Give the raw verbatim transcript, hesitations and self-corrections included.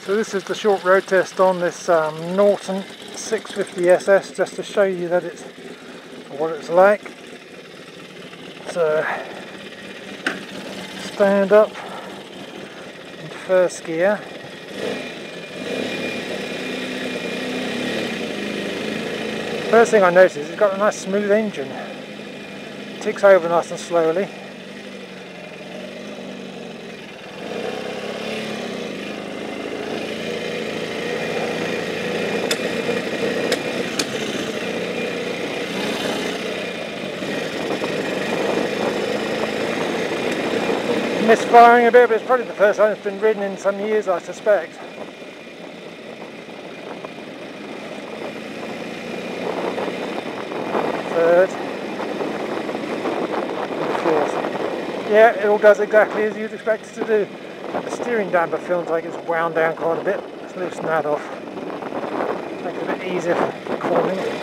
So this is the short road test on this um, Norton six fifty S S, just to show you that it's what it's like. So stand up in first gear. First thing I notice is it's got a nice smooth engine. It ticks over nice and slowly. Misfiring a bit, but it's probably the first time it's been ridden in some years, I suspect. Third. And fourth. Yeah, it all does exactly as you'd expect it to do. The steering damper feels like it's wound down quite a bit. Let's loosen that off. Make it a bit easier for cornering.